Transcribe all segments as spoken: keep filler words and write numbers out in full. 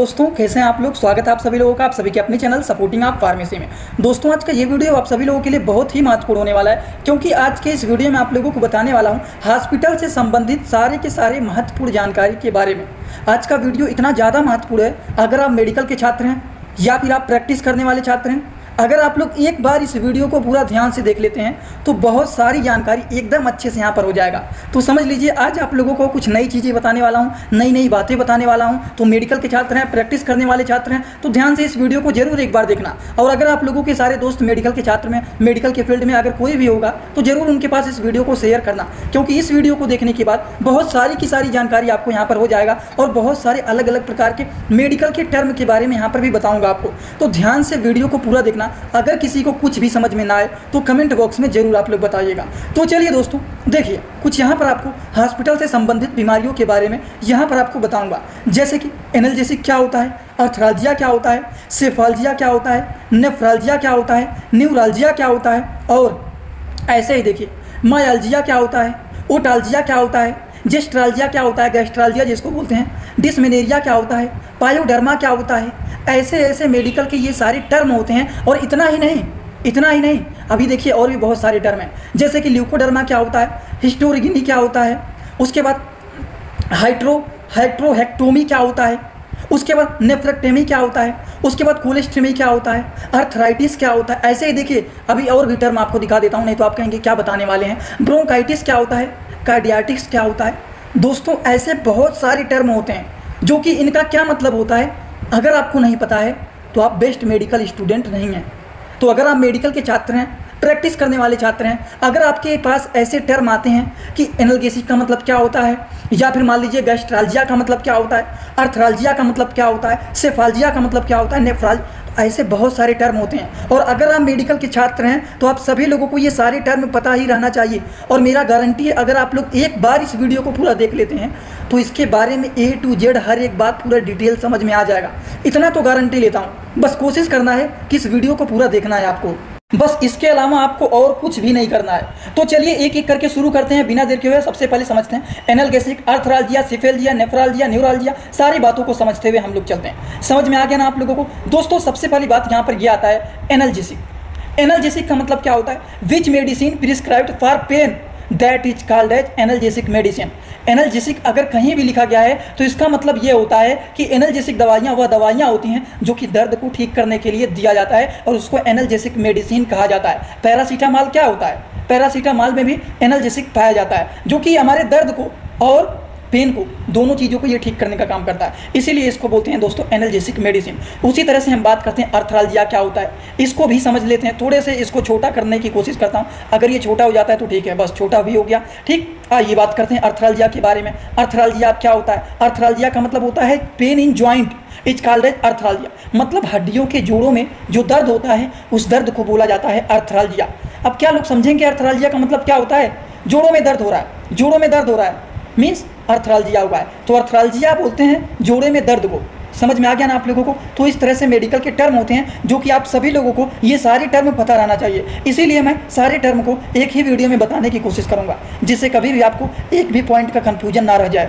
दोस्तों कैसे हैं आप लोग। स्वागत है आप सभी लोगों का आप सभी के अपने चैनल सपोर्टिंग आप फार्मेसी में। दोस्तों आज का ये वीडियो आप सभी लोगों के लिए बहुत ही महत्वपूर्ण होने वाला है, क्योंकि आज के इस वीडियो में आप लोगों को बताने वाला हूं हॉस्पिटल से संबंधित सारे के सारे महत्वपूर्ण जानकारी के बारे में। आज का वीडियो इतना ज़्यादा महत्वपूर्ण है, अगर आप मेडिकल के छात्र हैं या फिर आप प्रैक्टिस करने वाले छात्र हैं, अगर आप लोग एक बार इस वीडियो को पूरा ध्यान से देख लेते हैं तो बहुत सारी जानकारी एकदम अच्छे से यहाँ पर हो जाएगा। तो समझ लीजिए आज आप लोगों को कुछ नई चीज़ें बताने वाला हूँ, नई नई बातें बताने वाला हूँ। तो मेडिकल के छात्र हैं, प्रैक्टिस करने वाले छात्र हैं, तो ध्यान से इस वीडियो को जरूर एक बार देखना। और अगर आप लोगों के सारे दोस्त मेडिकल के छात्र में, मेडिकल के फील्ड में अगर कोई भी होगा तो जरूर उनके पास इस वीडियो को शेयर करना, क्योंकि इस वीडियो को देखने के बाद बहुत सारी की सारी जानकारी आपको यहाँ पर हो जाएगा और बहुत सारे अलग अलग प्रकार के मेडिकल के टर्म के बारे में यहाँ पर भी बताऊँगा आपको। तो ध्यान से वीडियो को पूरा देखना। अगर किसी को कुछ भी समझ में ना आए तो कमेंट बॉक्स में जरूर आप लोग बताइएगा। तो चलिए दोस्तों देखिए, कुछ यहाँ पर आपको हॉस्पिटल से संबंधित बीमारियों के बारे में यहाँ पर आपको बताऊंगा, जैसे कि एनाल्जेसिक क्या होता है, अर्थराल्जिया क्या होता है, सेफाल्जिया क्या होता है, नेफ्राल्जिया क्या होता है, न्यूराल्जिया क्या होता है, और ऐसे ही देखिए मायाल्जिया क्या होता है, ओटाल्जिया क्या होता है, जेस्ट्राल्जिया क्या होता है, गैस्ट्राल्जिया जिसको बोलते हैं, डिस्मेनेरिया क्या होता है, पायोडर्मा क्या होता है। ऐसे ऐसे मेडिकल के ये सारे टर्म होते हैं। और इतना ही नहीं इतना ही नहीं अभी देखिए और भी बहुत सारे टर्म हैं, जैसे कि ल्यूकोडर्मा क्या होता है, हिस्टोरिगिनी क्या होता है, उसके बाद हाइड्रो हाइड्रोहेक्टोमी क्या होता है, उसके बाद नेफ्रेक्टेमी क्या होता है, उसके बाद कोलेस्ट्रेमी क्या होता है, अर्थराइटिस क्या होता है। ऐसे ही देखिए अभी और भी टर्म आपको दिखा देता हूँ, नहीं तो आप कहेंगे क्या बताने वाले हैं। ब्रोंकाइटिस क्या होता है, कार्डियाटिक्स क्या होता है। दोस्तों ऐसे बहुत सारे टर्म होते हैं जो कि इनका क्या मतलब होता है, अगर आपको नहीं पता है तो आप बेस्ट मेडिकल स्टूडेंट नहीं हैं। तो अगर आप मेडिकल के छात्र हैं, प्रैक्टिस करने वाले छात्र हैं, अगर आपके पास ऐसे टर्म आते हैं कि एनाल्जेसिक का मतलब क्या होता है, या फिर मान लीजिए गैस्ट्राल्जिया का मतलब क्या होता है, अर्थराल्जिया का मतलब क्या होता है, सेफाल्जिया का मतलब क्या होता है, नेफ्राल, ऐसे बहुत सारे टर्म होते हैं। और अगर आप मेडिकल के छात्र हैं तो आप सभी लोगों को ये सारे टर्म पता ही रहना चाहिए। और मेरा गारंटी है अगर आप लोग एक बार इस वीडियो को पूरा देख लेते हैं तो इसके बारे में ए टू जेड हर एक बात पूरा डिटेल समझ में आ जाएगा। इतना तो गारंटी लेता हूँ। बस कोशिश करना है कि इस वीडियो को पूरा देखना है आपको, बस इसके अलावा आपको और कुछ भी नहीं करना है। तो चलिए एक एक करके शुरू करते हैं बिना देर के हुए। सबसे पहले समझते हैं एनाल्जेसिक, अर्थराल्जिया, सेफेल्जिया, नेफ्राल्जिया, न्यूराल्जिया, सारी बातों को समझते हुए हम लोग चलते हैं। समझ में आ गया ना आप लोगों को। दोस्तों सबसे पहली बात यहाँ पर यह आता है एनाल्जेसिक। एनाल्जेसिक का मतलब क्या होता है, which medicine prescribed for pain that is called as analgesic medicine. Analgesic अगर कहीं भी लिखा गया है तो इसका मतलब ये होता है कि एनाल्जेसिक दवाइयाँ वह दवाइयाँ होती हैं जो कि दर्द को ठीक करने के लिए दिया जाता है और उसको एनाल्जेसिक मेडिसिन कहा जाता है। पैरासीटामॉल क्या होता है, पैरासीटामॉल में भी एनाल्जेसिक पाया जाता है, जो कि हमारे दर्द को और पेन को, दोनों चीज़ों को ये ठीक करने का काम करता है, इसीलिए इसको बोलते हैं दोस्तों एनाल्जेसिक मेडिसिन। उसी तरह से हम बात करते हैं अर्थराल्जिया क्या होता है, इसको भी समझ लेते हैं। थोड़े से इसको छोटा करने की कोशिश करता हूँ, अगर ये छोटा हो जाता है तो ठीक है, बस छोटा भी हो गया ठीक। आइए बात करते हैं अर्थराल्जिया के बारे में। अर्थराल्जिया क्या होता है, अर्थराल्जिया का मतलब होता है pain in joint is called as arthralgia. मतलब हड्डियों के जोड़ों में जो दर्द होता है उस दर्द को बोला जाता है अर्थराल्जिया। अब क्या लोग समझेंगे अर्थराल्जिया का मतलब क्या होता है, जोड़ों में दर्द हो रहा है, जोड़ों में दर्द हो रहा है मीन्स अर्थराल्जिया हुआ है। तो अर्थराल्जिया बोलते हैं जोड़े में दर्द को। समझ में आ गया ना आप लोगों को। तो इस तरह से मेडिकल के टर्म होते हैं जो कि आप सभी लोगों को ये सारे टर्म पता रहना चाहिए। इसीलिए मैं सारे टर्म को एक ही वीडियो में बताने की कोशिश करूंगा, जिससे कभी भी आपको एक भी पॉइंट का कन्फ्यूजन ना रह जाए।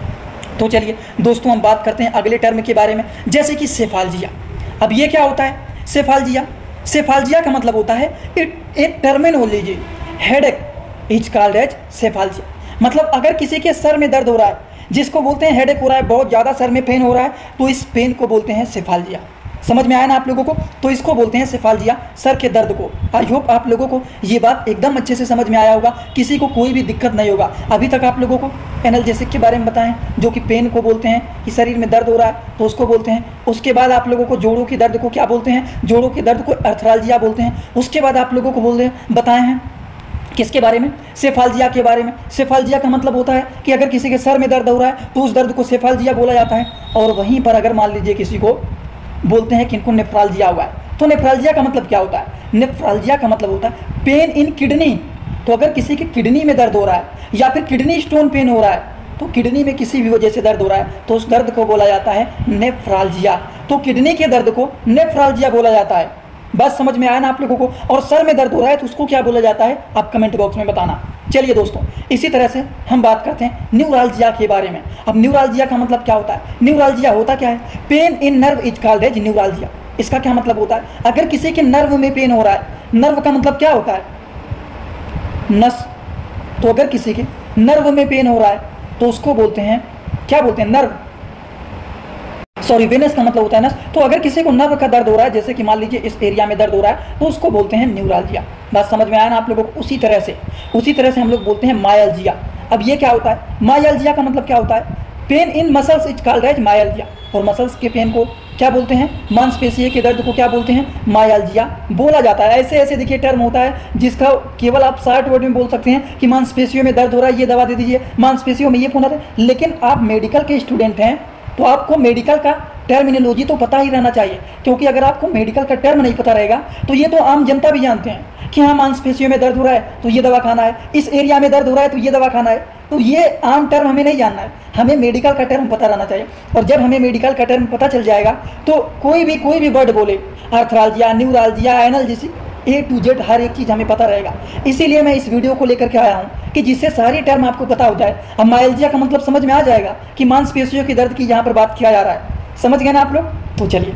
तो चलिए दोस्तों हम बात करते हैं अगले टर्म के बारे में, जैसे कि सेफाल्जिया। अब ये क्या होता है सेफाल्जिया, सेफाल्जिया का मतलब होता है एक terminology, headache is called as cephalgia. मतलब अगर किसी के सर में दर्द हो रहा है, जिसको बोलते हैं हेडेक हो रहा है, बहुत ज़्यादा सर में पेन हो रहा है, तो इस पेन को बोलते हैं सेफाल्जिया। समझ में आया ना आप लोगों को। तो इसको बोलते हैं सेफाल्जिया, सर के दर्द को। आई होप आप लोगों को ये बात एकदम अच्छे से समझ में आया होगा, किसी को कोई भी दिक्कत नहीं होगा। अभी तक आप लोगों को एनाल्जेसिक के बारे में बताएं जो कि पेन को बोलते हैं कि शरीर में दर्द हो रहा है तो उसको बोलते हैं। उसके बाद आप लोगों को जोड़ों के दर्द को क्या बोलते हैं, जोड़ों के दर्द को अर्थराल्जिया बोलते हैं। उसके बाद आप लोगों को बोलते हैं बताए हैं किसके बारे में, सेफाल्जिया के बारे में। सेफाल्जिया का मतलब होता है कि अगर किसी के सर में दर्द हो रहा है तो उस दर्द को सेफाल्जिया बोला जाता है। और वहीं पर अगर मान लीजिए किसी को बोलते हैं कि इनको नेफ्राल्जिया हुआ है, तो नेफ्राल्जिया का मतलब क्या होता है, नेफ्राल्जिया का मतलब होता है पेन इन किडनी। तो अगर किसी के किडनी में दर्द हो रहा है या फिर किडनी स्टोन पेन हो रहा है, तो किडनी में किसी भी वजह से दर्द हो रहा है तो उस दर्द को बोला जाता है नेफ्राल्जिया। तो किडनी के दर्द को नेफ्राल्जिया बोला जाता है। बस समझ में आया ना आप लोगों को। और सर में दर्द हो रहा है तो उसको क्या बोला जाता है, आप कमेंट बॉक्स में बताना। चलिए दोस्तों, इसी तरह से हम बात करते हैं न्यूरालजिया के बारे में। अब न्यूरालजिया का मतलब क्या होता है? न्यूरालजिया होता क्या है? Pain in nerve is called as neuralgia. इसका क्या मतलब होता है? अगर किसी के नर्व में पेन हो रहा है, नर्व का मतलब क्या होता है? नस। तो अगर किसी के नर्व में पेन हो रहा है तो उसको बोलते हैं, क्या बोलते हैं? नर्व। सॉरी, वेनस का मतलब होता है नस। तो अगर किसी को नर्व का दर्द हो रहा है, जैसे कि मान लीजिए इस एरिया में दर्द हो रहा है, तो उसको बोलते हैं न्यूरालजिया। बात समझ में आया ना आप लोगों को? उसी तरह से उसी तरह से हम लोग बोलते हैं मायलजिया। अब ये क्या होता है? मायलजिया का मतलब क्या होता है? Pain in muscles is called as myalgia. और मसल्स के पेन को क्या बोलते हैं? मांसपेशियों के दर्द को क्या बोलते हैं? मायलजिया बोला जाता है। ऐसे ऐसे देखिए टर्म होता है जिसका केवल आप शॉर्ट वर्ड में बोल सकते हैं कि मांसपेशियों में दर्द हो रहा है, ये दवा दे दीजिए, मांसपेशियों में ये होना है। लेकिन आप मेडिकल के स्टूडेंट हैं तो आपको मेडिकल का टर्मिनोलॉजी तो पता ही रहना चाहिए, क्योंकि अगर आपको मेडिकल का टर्म नहीं पता रहेगा तो ये तो आम जनता भी जानते हैं कि हाँ, मांसपेशियों में दर्द हो रहा है तो ये दवा खाना है, इस एरिया में दर्द हो रहा है तो ये दवा खाना है। तो ये आम टर्म हमें नहीं जानना है, हमें मेडिकल का टर्म पता रहना चाहिए। और जब हमें मेडिकल का टर्म पता चल जाएगा तो कोई भी कोई भी वर्ड बोले, arthralgia, neuralgia, analgesic, A to Z हर एक चीज़ हमें पता रहेगा। इसीलिए मैं इस वीडियो को लेकर के आया हूँ कि जिससे सारी टर्म आपको पता हो जाए। अब मायलजिया का मतलब समझ में आ जाएगा कि मांसपेशियों के दर्द की यहाँ पर बात किया जा रहा है। समझ गए ना आप लोग? तो चलिए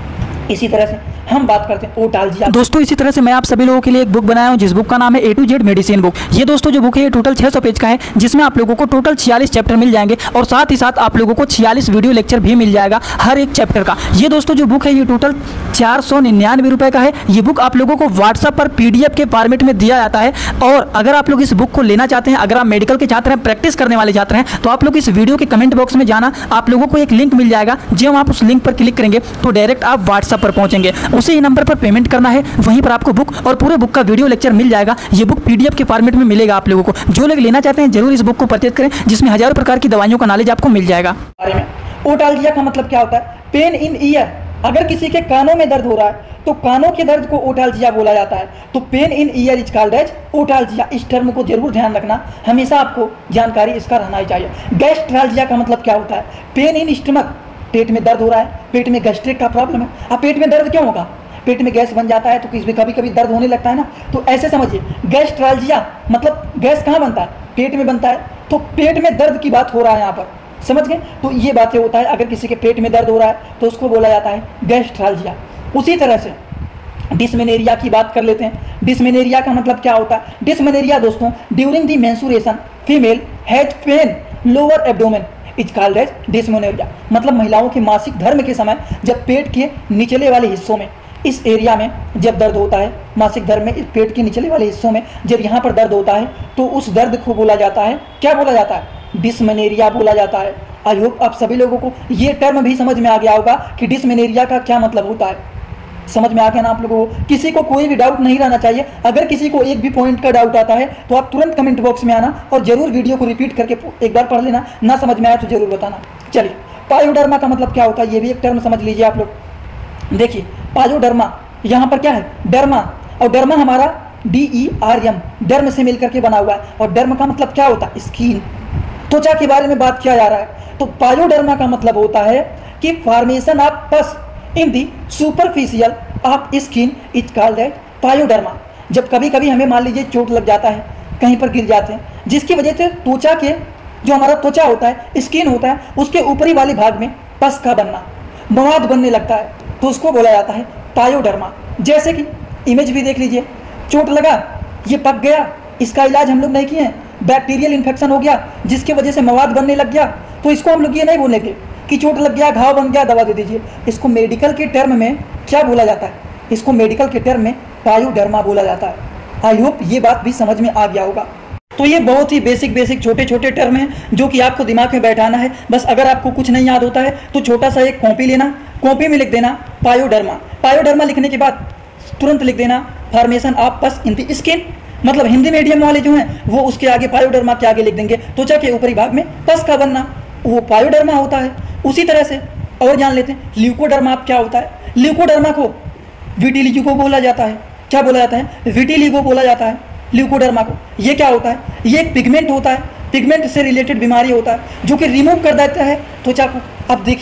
इसी तरह से हम बात करते हैं ओटालजिया। दोस्तों, इसी तरह से मैं आप सभी लोगों के लिए एक बुक बनाया हूं जिस बुक का नाम है A to Z medicine book. ये दोस्तों जो बुक है ये टोटल छह सौ पेज का है, जिसमें आप लोगों को टोटल छियालीस चैप्टर मिल जाएंगे और साथ ही साथ आप लोगों को छियालीस वीडियो लेक्चर भी मिल जाएगा हर एक चैप्टर का। ये दोस्तों जो बुक है ये टोटल चार सौ निन्यानवे रुपये का है। ये बुक आप लोगों को व्हाट्सअप पर पीडीएफ के फॉर्मेट में दिया जाता है। और अगर आप लोग इस बुक को लेना चाहते हैं, अगर आप मेडिकल के छात्र हैं, प्रैक्टिस करने वाले छात्र हैं, तो आप लोग इस वीडियो के कमेंट बॉक्स में जाना, आप लोगों को एक लिंक मिल जाएगा। जब आप उस लिंक पर क्लिक करेंगे तो डायरेक्ट आप व्हाट्सअप पर पहुंचेंगे, उसी नंबर पर पेमेंट करना है, वहीं पर आपको बुक और पूरे बुक का वीडियो लेक्चर मिल जाएगा। ये बुक पीडीएफ के फॉर्मेट में मिलेगा आप लोगों को। जो लोग लेना चाहते हैं जरूर इस बुक को परचेज करें, जिसमें हजारों प्रकार की दवाइयों का नॉलेज आपको मिल जाएगा। ओटालजिया का मतलब क्या होता है? Pain in ear. अगर किसी के कानों में दर्द हो रहा है तो कानों के दर्द को ओटालजिया बोला जाता है। तो pain in ear is called as otalgia. इस टर्म को जरूर ध्यान रखना, हमेशा आपको जानकारी इसका रहना ही चाहिए। गैस्ट्रालजिया का मतलब क्या होता है? Pain in stomach. पेट में दर्द हो रहा है, पेट में गैस्ट्रिक का प्रॉब्लम है। अब पेट में दर्द क्यों होगा? पेट में गैस बन जाता है तो किसी कभी कभी दर्द होने लगता है ना। तो ऐसे समझिए, गैस्ट्रालजिया मतलब गैस कहाँ बनता है? पेट में बनता है। तो पेट में दर्द की बात हो रहा है यहाँ पर, समझ गए? तो ये बातें होता है, अगर किसी के पेट में दर्द हो रहा है तो उसको बोला जाता है गैस्ट्रालजिया। उसी तरह से डिस्मेनोरिया की बात कर लेते हैं। डिस्मेनोरिया का मतलब क्या होता है? डिस्मेनोरिया दोस्तों, during the menstruation female has pain lower abdomen is called as dysmenorrhea. मतलब महिलाओं के मासिक धर्म के समय जब पेट के निचले वाले हिस्सों में, इस एरिया में जब दर्द होता है, मासिक धर्म में पेट के निचले वाले हिस्सों में जब यहाँ पर दर्द होता है तो उस दर्द को बोला जाता है, क्या बोला जाता है? डिस्मेनोरिया बोला जाता है। आई होप आप सभी लोगों को ये टर्म भी समझ में आ गया होगा कि डिस्मेनोरिया का क्या मतलब होता है। समझ में आ गया ना आप लोगों को? किसी को कोई भी डाउट नहीं रहना चाहिए। अगर किसी को एक भी पॉइंट का डाउट आता है तो आप तुरंत कमेंट बॉक्स में आना और जरूर वीडियो को रिपीट करके एक बार पढ़ लेना। ना समझ में आया तो जरूर बताना। चलिए, पायोडर्मा का मतलब क्या होता है? ये भी एक टर्म समझ लीजिए आप लोग। देखिए, पायोडर्मा यहाँ पर क्या है? डर्मा। और डर्मा हमारा D E R M, derm से मिलकर के बना हुआ है। और डर्म का मतलब क्या होता है? स्किन, त्वचा के बारे में बात किया जा रहा है। तो पायोडर्मा का मतलब होता है कि formation of pus in the superficial of skin is called as pyoderma. जब कभी कभी हमें मान लीजिए चोट लग जाता है, कहीं पर गिर जाते हैं, जिसकी वजह से त्वचा के जो हमारा त्वचा होता है, स्किन होता है, उसके ऊपरी वाले भाग में पस का बनना, मवाद बनने लगता है, तो उसको बोला जाता है पायोडर्मा। जैसे कि इमेज भी देख लीजिए, चोट लगा, ये पक गया, इसका इलाज हम लोग नहीं किए, बैक्टीरियल इन्फेक्शन हो गया जिसकी वजह से मवाद बनने लग गया, तो इसको हम लोग ये नहीं बोलेंगे कि चोट लग गया, घाव बन गया, दवा दे दीजिए। इसको मेडिकल के टर्म में क्या बोला जाता है? इसको मेडिकल के टर्म में पायोडर्मा बोला जाता है। आई होप ये बात भी समझ में आ गया होगा। तो ये बहुत ही बेसिक बेसिक छोटे छोटे टर्म हैं जो कि आपको दिमाग में बैठाना है। बस अगर आपको कुछ नहीं याद होता है तो छोटा सा एक कॉपी लेना, कॉपी में लिख देना पायोडर्मा। पायोडर्मा लिखने के बाद तुरंत लिख देना formation of pus in the skin. मतलब हिंदी मीडियम वाले जो हैं वो उसके आगे पायोडर्मा के आगे लिख देंगे, त्वचा के ऊपरी भाग में पस का बनना, वो पायोडर्मा होता है। उसी तरह से और जान लेते हैं ल्यूकोडर्मा क्या होता है। ल्यूकोडर्मा को विटिलिगो बोला जाता है। क्या बोला जाता है? विटिलिगो बोला जाता है ल्यूकोडर्मा को। ये क्या होता है? ये एक पिगमेंट होता है, पिगमेंट से रिलेटेड बीमारी होता है जो कि रिमूव कर देता है त्वचा को। अब देखिए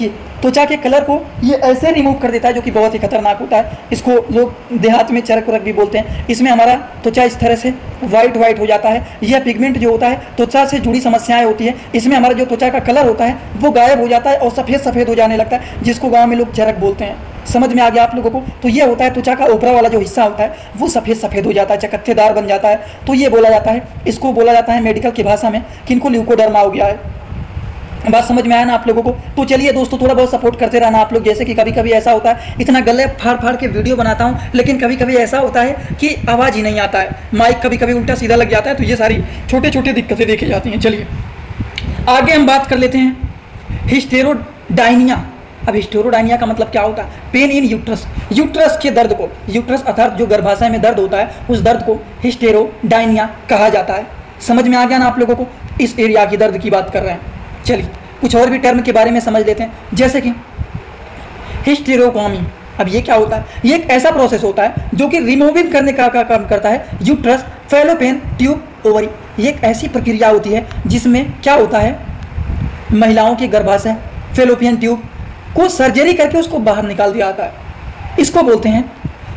त्वचा के कलर को ये ऐसे रिमूव कर देता है, जो कि बहुत ही खतरनाक होता है। इसको लोग देहात में चरक वरक भी बोलते हैं। इसमें हमारा त्वचा इस तरह से वाइट वाइट हो जाता है। यह पिगमेंट जो होता है त्वचा से जुड़ी समस्याएं होती है, इसमें हमारा जो त्वचा का कलर होता है वो गायब हो जाता है और सफ़ेद सफ़ेद हो जाने लगता है, जिसको गाँव में लोग चरक बोलते हैं। समझ में आ गया आप लोगों को? तो ये होता है त्वचा का ऊपरा वाला जो हिस्सा होता है वो सफ़ेद सफ़ेद हो जाता है, चकत्तेदार बन जाता है। तो ये बोला जाता है, इसको बोला जाता है मेडिकल की भाषा में कि इनको ल्यूकोडर्मा हो गया है। बात समझ में आया ना आप लोगों को? तो चलिए दोस्तों, थोड़ा बहुत सपोर्ट करते रहना आप लोग। जैसे कि कभी कभी ऐसा होता है, इतना गले फाड़ फाड़ के वीडियो बनाता हूँ, लेकिन कभी कभी ऐसा होता है कि आवाज़ ही नहीं आता है, माइक कभी कभी उल्टा सीधा लग जाता है। तो ये सारी छोटे छोटे दिक्कतें देखी जाती हैं। चलिए आगे हम बात कर लेते हैं हिस्टेरोडाइनिया। अब हिस्टेरोडाइनिया का मतलब क्या होता है? पेन इन यूट्रस। यूट्रस के दर्द को, यूट्रस अर्थात जो गर्भाशय में दर्द होता है, उस दर्द को हिस्टेरोडाइनिया कहा जाता है। समझ में आ गया ना आप लोगों को? इस एरिया की दर्द की बात कर रहे हैं। चलिए कुछ और भी टर्म के बारे में समझ लेते हैं, जैसे कि हिस्टेरोटॉमी। अब ये क्या होता है? ये एक ऐसा प्रोसेस होता है जो कि रिमूविंग करने का काम करता है यूट्रस, फैलोपियन ट्यूब, ओवरी। ये एक ऐसी प्रक्रिया होती है जिसमें क्या होता है, महिलाओं के गर्भाशय, फैलोपियन ट्यूब को सर्जरी करके उसको बाहर निकाल दिया जाता है। इसको बोलते हैं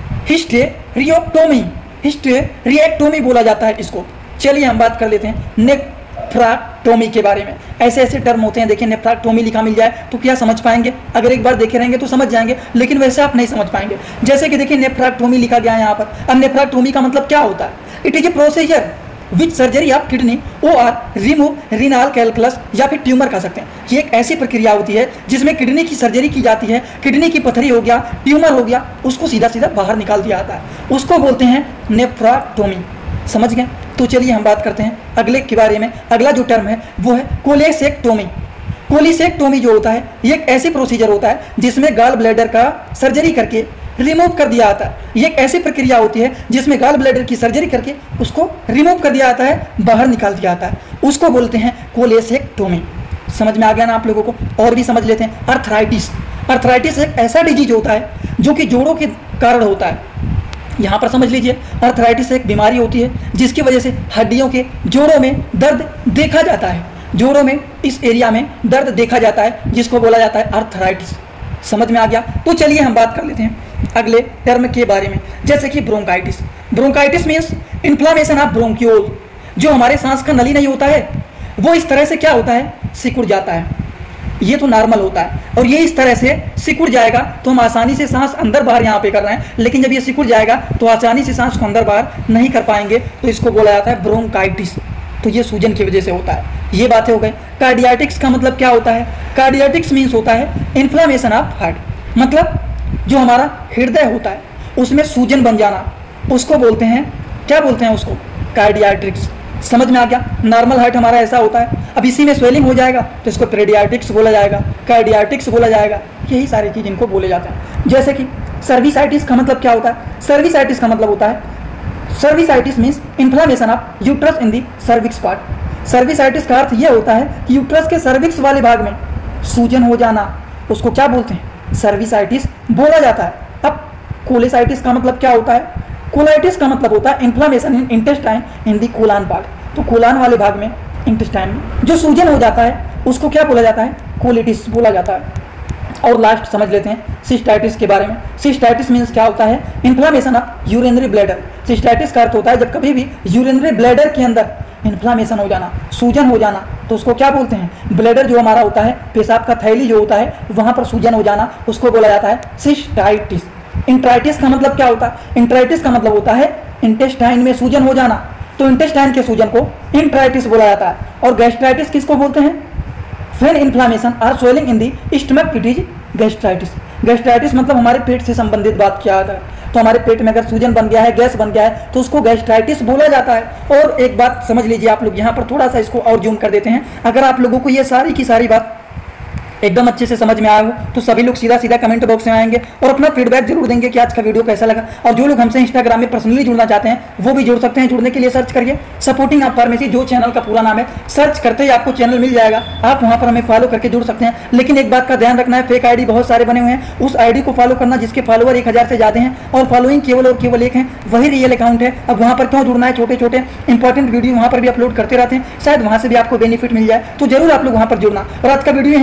हिस्टेरियोटोमी। हिस्टेरिएक्टोमी बोला जाता है इसको। चलिए हम बात कर लेते हैं नेफ्रेक्टोमी के बारे में। ऐसे ऐसे टर्म होते हैं। देखिए नेफ्रेक्टोमी लिखा मिल जाए तो क्या समझ पाएंगे? अगर एक बार देखे रहेंगे तो समझ जाएंगे, लेकिन वैसे आप नहीं समझ पाएंगे। जैसे कि देखिए नेफ्रेक्टोमी लिखा गया है यहाँ पर। अब नेफ्रेक्टोमी का मतलब क्या होता है? It is a procedure which surgery of kidney O R remove renal calculus, या फिर ट्यूमर कह सकते हैं। ये एक ऐसी प्रक्रिया होती है जिसमें किडनी की सर्जरी की जाती है। किडनी की पथरी हो गया, ट्यूमर हो गया, उसको सीधा सीधा बाहर निकाल दिया जाता है। उसको बोलते हैं नेफ्रेक्टोमी। समझ गए? तो चलिए हम बात करते हैं अगले के बारे में। अगला जो टर्म है वो है कोलेसेक्टोमी। कोलेसेक्टोमी जो होता है ये एक ऐसी प्रोसीजर होता है जिसमें गाल ब्लैडर का सर्जरी करके रिमूव कर दिया जाता है। ये एक ऐसी प्रक्रिया होती है जिसमें गाल ब्लैडर की सर्जरी करके उसको रिमूव कर दिया जाता है, बाहर निकाल दिया जाता है। उसको बोलते हैं कोलेसेक्टोमी। समझ में आ गया ना आप लोगों को? और भी समझ लेते हैं। अर्थराइटिस। अर्थराइटिस एक ऐसा डिजीज होता है जो कि जोड़ों के कारण होता है। यहाँ पर समझ लीजिए, अर्थराइटिस एक बीमारी होती है जिसकी वजह से हड्डियों के जोड़ों में दर्द देखा जाता है। जोड़ों में इस एरिया में दर्द देखा जाता है, जिसको बोला जाता है अर्थराइटिस। समझ में आ गया? तो चलिए हम बात कर लेते हैं अगले टर्म के बारे में, जैसे कि bronchitis. Bronchitis means inflammation of bronchiole. जो हमारे सांस का नली नहीं होता है वो इस तरह से क्या होता है, सिकुड़ जाता है। ये तो नॉर्मल होता है, और ये इस तरह से सिकुड़ जाएगा तो हम आसानी से सांस अंदर बाहर यहाँ पे कर रहे हैं, लेकिन जब ये सिकुड़ जाएगा तो आसानी से सांस को अंदर बाहर नहीं कर पाएंगे, तो इसको बोला जाता है ब्रोंकाइटिस। तो ये सूजन की वजह से होता है। ये बातें हो गई। कार्डियाटिक्स का मतलब क्या होता है? कार्डियाटिक्स मीन्स होता है इन्फ्लामेशन ऑफ हार्ट। मतलब जो हमारा हृदय होता है उसमें सूजन बन जाना, उसको बोलते हैं, क्या बोलते हैं उसको? कार्डियाटिक्स। समझ में आ गया? नॉर्मल हार्ट हमारा ऐसा होता है, अब इसी में स्वेलिंग हो जाएगा तो इसको पेडियाटिक्स बोला जाएगा, कार्डियाटिक्स बोला जाएगा। यही सारी चीज़ इनको बोले जाते हैं। जैसे कि सर्विसाइटिस का मतलब क्या होता है? सर्विसाइटिस का मतलब होता है, cervicitis means inflammation of uterus in the cervix part. Cervicitis का अर्थ ये होता है कि यूट्रस के सर्विक्स वाले भाग में सूजन हो जाना, उसको क्या बोलते हैं? सर्विसाइटिस बोला जाता है। अब कोलेसाइटिस का मतलब क्या होता है? कोलाइटिस का मतलब होता है inflammation in intestine in the colon part. तो कोलान वाले भाग में, इंटेस्टाइन में जो सूजन हो जाता है उसको क्या बोला जाता है? कोलिटिस बोला जाता है। और लास्ट समझ लेते हैं सिस्टाइटिस के बारे में। सिस्टाइटिस मीन्स क्या होता है? Inflammation of urinary bladder. Cystitis का अर्थ होता है जब कभी भी यूरिनरी ब्लैडर के अंदर इन्फ्लामेशन हो जाना, सूजन हो जाना, तो उसको क्या बोलते हैं? ब्लैडर जो हमारा होता है, पेशाब का थैली जो होता है, वहाँ पर सूजन हो जाना, उसको बोला जाता है सिस्टाइटिस। इंट्राइटिस का मतलब क्या होता है? इंट्राइटिस का मतलब होता है इंटेस्टाइन में सूजन हो जाना, तो इंटेस्टाइन के सूजन को इंट्राइटिस बोला जाता है। और गैस्ट्राइटिस किसको बोलते हैं? When inflammation or swelling in the stomach, it is gastritis. Gastritis मतलब हमारे पेट से संबंधित बात किया जाता है। तो हमारे पेट में अगर सूजन बन गया है, गैस बन गया है, तो उसको गैस्ट्राइटिस बोला जाता है। और एक बात समझ लीजिए आप लोग, यहाँ पर थोड़ा सा इसको और जूम कर देते हैं। अगर आप लोगों को ये सारी की सारी बात एकदम अच्छे से समझ में आया हो तो सभी लोग सीधा सीधा कमेंट बॉक्स में आएंगे और अपना फीडबैक जरूर देंगे कि आज का वीडियो कैसा लगा। और जो लोग हमसे इंस्टाग्राम में पर्सनली जुड़ना चाहते हैं वो भी जुड़ सकते हैं। जुड़ने के लिए सर्च करिए सपोर्टिंग ऑफ फार्मेसी, जो चैनल का पूरा नाम है। सर्च करते ही आपको चैनल मिल जाएगा, आप वहाँ पर हमें फॉलो करके जुड़ सकते हैं। लेकिन एक बात का ध्यान रखना है, फेक आईडी बहुत सारे बने हुए हैं, उस आईडी को फॉलो करना जिसके फॉलोअर एक हज़ार से ज़्यादा हैं और फॉलोइंग केवल और केवल एक है, वही रियल अकाउंट है। अब वहाँ पर क्यों जुड़ना है? छोटे छोटे इंपॉर्टेंट वीडियो वहाँ पर भी अपलोड करते रहते हैं, शायद वहाँ से भी आपको बेनिफिट मिल जाए, तो जरूर आप लोग वहाँ पर जुड़ना। और आज का वीडियो यहीं पर होता है।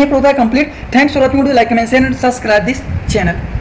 Complete. Thanks for watching video, like comment share and subscribe this channel.